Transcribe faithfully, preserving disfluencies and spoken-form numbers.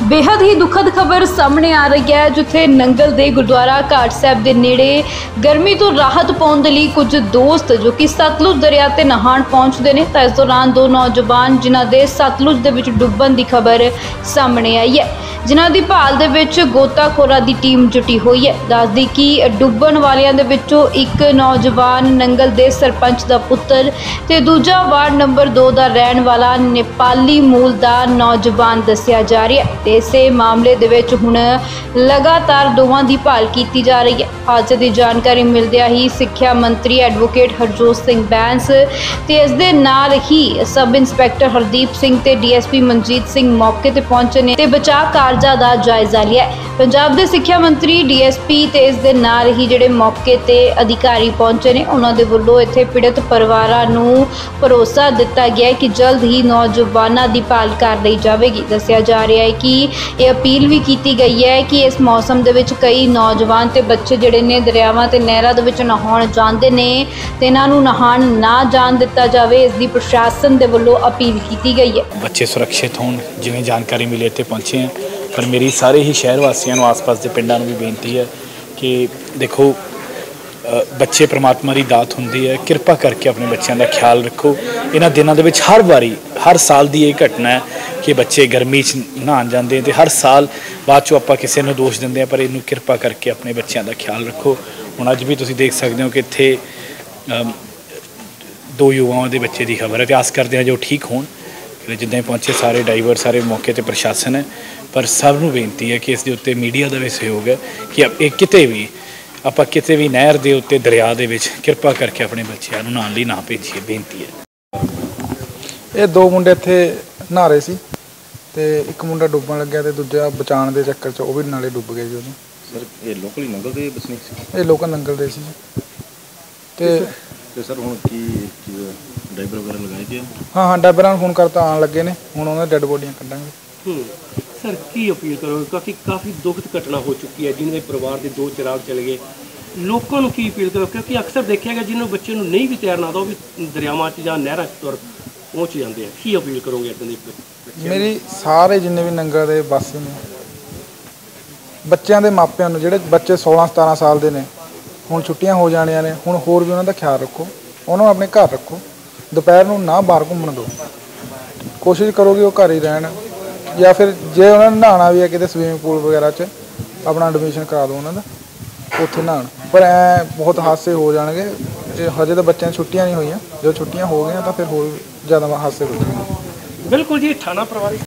बेहद ही दुखद खबर सामने आ रही है जिथे नंगल दे गुरुद्वारा घाट साहब के नेड़े गर्मी तो राहत पाने के लिए कुछ दोस्त जो कि सतलुज दरिया ते नहाण पहुंचते हैं तो इस दौरान दो नौजवान जिन्हां दे सतलुज दे विच डुब्बण की खबर सामने आई है, जिन्हां दी भाल दे विच गोताखोरां दी टीम जुटी हुई है। दस दी कि डुब्बण वालियां दे विचों एक नौजवान नंगल दे सरपंच दा पुत्तर ते दूजा वार्ड नंबर दो दा रहण वाला नेपाली मूल दा नौजवान दस्सिया जा रहा है। ते इसे मामले दे विच हुण लगातार दोवां दी भाल कीती जा रही है। हादसे की जानकारी मिलदियां ही सिक्ख्या मंत्री एडवोकेट हरजोत सिंह बैंस ते इस दे नाल ही सब इंस्पैक्टर हरदीप सिंह ते D S P Manjeet Singh मौके ते पहुंचे ने ते बचाव कारजां दा जायजा लिया। पंजाब दे सिक्ख्या मंत्री डी एस पी ते इस दे नाल ही जिहड़े मौके ते अधिकारी पहुंचे ने उन्हां दे वल्लों इत्थे पीड़ित परिवारां नूं भरोसा दिता गया है कि जल्द ही नौजवानां दी भाल कर लई जावेगी। दस्सिया जा रहा है कि यह अपील भी की गई है कि इस मौसम दे विच कई नौजवान ते बच्चे जिहड़े ने दरियावां ते नहरां दे विच नहाउण जांदे ने ते इन्हां नूं नहाण ना जाण दिता जावे, इस दी प्रशासन दे वल्लों अपील की गई है। बच्चे सुरक्षित होण जिवें जानकारी मिली इत्थे पहुंचे हैं, पर मेरी सारे ही शहर वासियों आस पास के पिंडों भी बेनती है कि देखो बच्चे परमात्मा की दात होंदी है, किरपा करके अपने बच्चों का ख्याल रखो। इन्हां दिनों दे विच हर बारी हर साल की यह घटना है कि बच्चे गर्मी च नहान जाते हैं तो हर साल बाद चो आपां किसी नूं दोष दिंदे हैं, पर इनू किरपा करके अपने बच्चों का ख्याल रखो। हुण अज भी तुसीं देख सकते हो कि इत्थे दो युवाओं के बच्चे की खबर है, तो आस करते हैं जो ठीक होण। जिद्दां पहुंचे सारे ड्राइवर सारे मौके पर प्रशासन है, पर सब नूं बेनती है कि इस दे उत्ते मीडिया का भी सहयोग है कि ये किते भी आपां किते भी नहर के उत्ते दरिया दे विच किरपा करके अपने बच्चों नूं नहाउण लई ना भेजीए, बेनती है। ये दो मुंडे इत्थे नहा रहे सी ते एक मुंडा डुब्बण लग्या ते दूजा बचाण दे चक्कर च वो भी नाले डुੱਬ गए जी। उहनूं सर ये लोकल ही नंगल दे बसनीक सी? ये लोकल नंगल दे सी ते ते सर हुण की ड्राइवर वगैरह लगाए गए? हाँ हाँ ड्राइवरां नूं फोन करता आण लगे ने, हुण उहनां डेड बॉडीआं कड्डांगे। सर की अपील करोगे क्योंकि काफ़ी दुखद घटना हो चुकी है, जिन्हें परिवार के दो चिराग चले गए, लोगों को की अपील करो क्योंकि अक्सर देखा गया जिन्होंने बच्चे को नहीं भी तैरना आता वो भी दरियावां च जां नहरां च तुर पहुँच जाते हैं। की अपील करोगे इदां दी? मेरी सारे जिन्ने भी नंगल दे वासी ने बच्चों के मापिਆਂ ਨੂੰ ਜਿਹੜੇ ਬੱਚੇ सोलह सतारह साल ਦੇ ਨੇ ਹੁਣ ਛੁੱਟੀਆਂ ਹੋ ਜਾਣੀਆਂ ਨੇ, ਹੁਣ ਹੋਰ ਵੀ ਉਹਨਾਂ ਦਾ ਖਿਆਲ ਰੱਖੋ, ਉਹਨਾਂ ਨੂੰ ਆਪਣੇ ਘਰ ਰੱਖੋ, ਦੁਪਹਿਰ ਨੂੰ ਨਾ ਬਾਹਰ ਘੁੰਮਣ ਦਿਓ, ਕੋਸ਼ਿਸ਼ ਕਰੋ ਕਿ ਉਹ ਘਰ ਹੀ ਰਹਿਣ ਜਾਂ ਫਿਰ ਜੇ ਉਹਨਾਂ ਨੇ ਨਹਾਉਣਾ ਵੀ ਹੈ ਕਿਤੇ ਸਵੀਮਿੰਗ ਪੂਲ ਵਗੈਰਾ 'ਚ ਆਪਣਾ ਐਡਮਿਸ਼ਨ ਕਰਾ ਦਿਓ ਉਹਨਾਂ ਦਾ, ਉੱਥੇ ਨਹਾਉਣ। ਪਰ ਐ ਬਹੁਤ ਹਾਦਸੇ ਹੋ ਜਾਣਗੇ, ਹਜੇ ਤਾਂ ਬੱਚਿਆਂ ਨੂੰ ਛੁੱਟੀਆਂ ਨਹੀਂ ਹੋਈਆਂ, ਜਦੋਂ ਛੁੱਟੀਆਂ ਹੋ ਗਈਆਂ ਤਾਂ ਫਿਰ ਹੋਰ ਜ਼ਿਆਦਾ ਹਾਦਸੇ ਹੋ ਜਾਣਗੇ। बिल्कुल जी, थाना प्रभारी